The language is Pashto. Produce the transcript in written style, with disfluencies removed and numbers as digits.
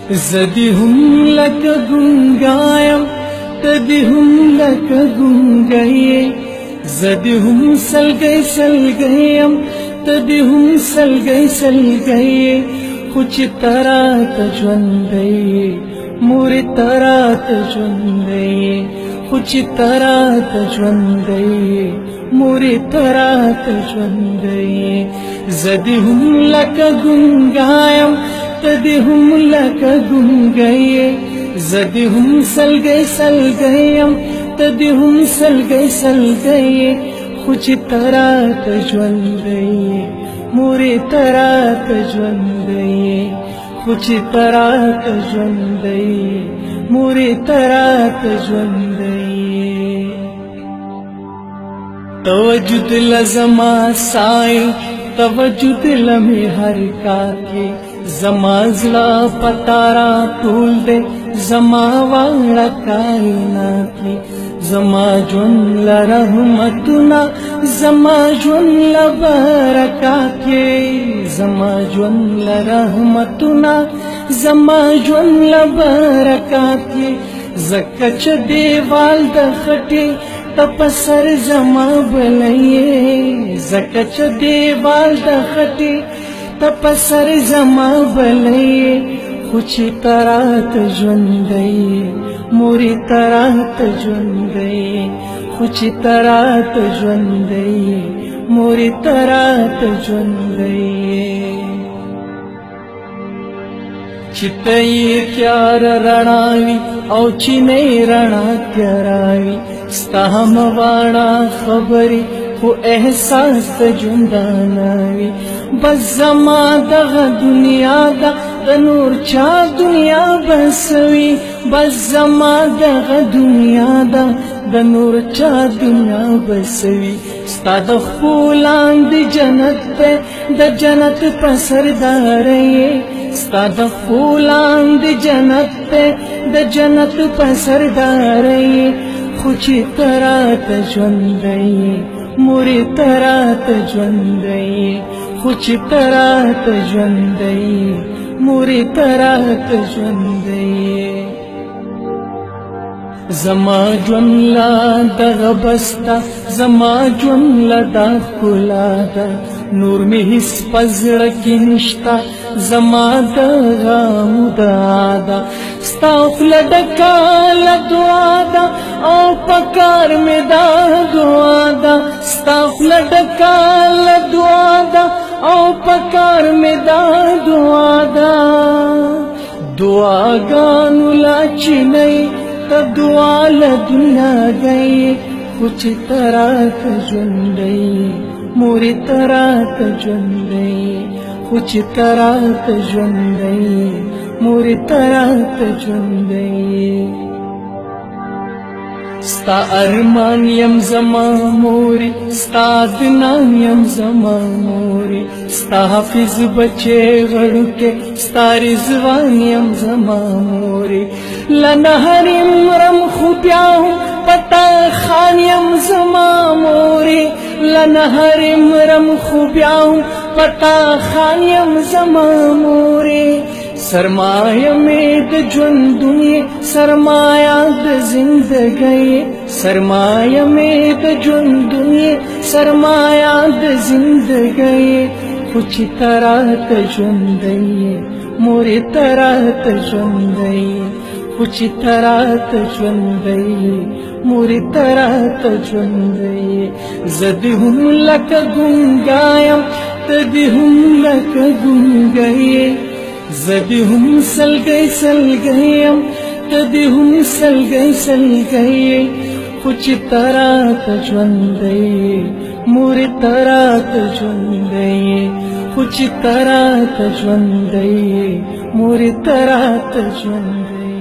زدی هم لکه ګونګایم تدی هم لکه ګونګی زدی هم سلګی سلګیم تدی هم سلګی سلګی خو چې تراته ژوندی مورې تراته ژوندی خو چې تراته ژوندی مورې تراته ژوندی زدی هم لکه ګونګایم تدی هم لکه ګونګی زدی هم سلګی سلګیم تدی هم سلګی سلګی خو چې تراته ژوندی مورې تراته ژوندی خو چې تراته ژوندی مورې تراته ژوندی توجد لزما سای توجد لمه هر کاکي زما زړه پتارا ټول دې زما واړه کائنات زما ژوند له رحمتونه زما ژوند له برکات زما ژوند له رحمتونه زما ژوند له برکات زکه چې دیوال د خټې تپسر زما بلې زکه چې دیوال د خټې تپسر زما بلې خو چې تراته ژوندی مورې تراته ژوندی خو چې تراته ژوندی مورې تراته ژوندی چې ته یې تیار رڼاوي او چې نه رڼا تیراوي ستا هم واړه خبرې خو احساس ته ژوندانه وي بس زما دغه دنیا ده د نور چا دنیا بسوي بس زما دغه دنیا ده د نور چا دنیا بسوي ستا د خپل لاندې جنت ته د جنت په سرداري ستا د خپل لاندې جنت ته د جنت په سرداري خو چې تراته ژوندی مورې تراته ژوندی خو چې تراته ژوندی مورې تراته ژوندی زما ژوند لا دغه بسته زما ژوند لا دا ښکلا ده نور مې هېڅ په زړه کې نشته زما دغه مدعا ده ستا خوله ډکه له دعا ده او په کار مې دا دعا ده ستا خوله ډکه له دعا ده او په کار مې دا دعا ده دعاګانو لا چینی ته دعا له دنیا گئی خو چې تراته ژوندی مورې تراته ژوندی خو چې تراته ژوندی مورې تراته ژوندی ستا ارمان یم زما مورې ستا دنام یم زما مورې ستا حافظ بچې غړوکې ستا رضوان یم زما مورې لنهر مرم خو بیا هم پتا خان یم زما مورې لنهر مرم خو بیا هم پتا خان یم زما مورې سرمایه مې د ژوند دنیا سرمایه د زندګۍ سرمایه مې د ژوند دنیا سرمایه د زندګۍ خو چې تراته ژوندی مورې تراته ژوندی خو چې تراته ژوندی مورې تراته ژوندی زدی هم لکه ګونګایم تدی هم لکه ګونګی زدی هم سلګی سلګیم تدی هم سلګی سلګی خو چې تراته ژوندی مورې تراته ژوندی خو چې تراته ژوندی مورې تراته ژوندی